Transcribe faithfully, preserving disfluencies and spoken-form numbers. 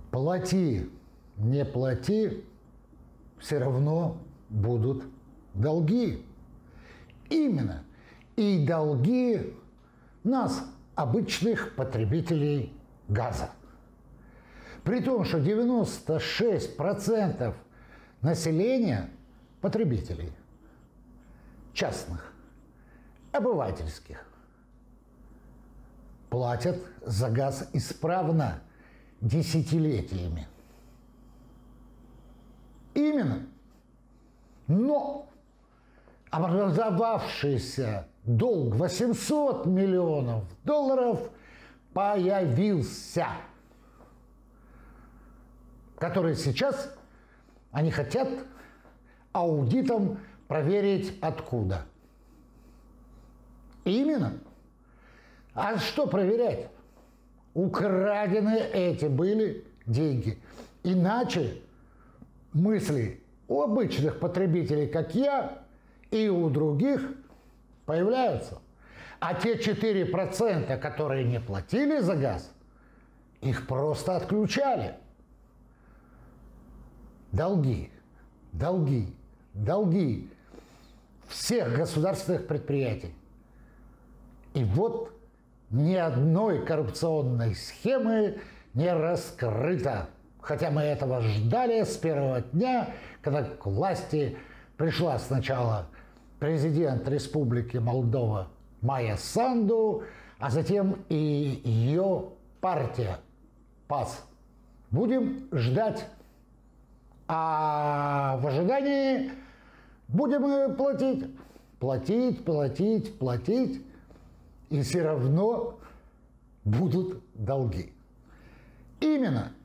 Плати, не плати, все равно будут долги. Именно. И долги нас, обычных потребителей газа. При том, что девяносто шесть процентов населения потребителей частных, обывательских, платят за газ исправно десятилетиями. Именно. Но образовавшийся долг восемьсот миллионов долларов появился, который сейчас они хотят аудитом проверить откуда. Именно. А что проверять? Украдены эти были деньги. Иначе мысли у обычных потребителей, как я, и у других появляются. А те четыре процента, которые не платили за газ, их просто отключали. Долги, долги, долги всех государственных предприятий. И вот ни одной коррупционной схемы не раскрыто. Хотя мы этого ждали с первого дня, когда к власти пришла сначала президент Республики Молдова Майя Санду, а затем и ее партия ПАС. Будем ждать. А в ожидании будем платить, платить, платить, платить, и все равно будут долги. Именно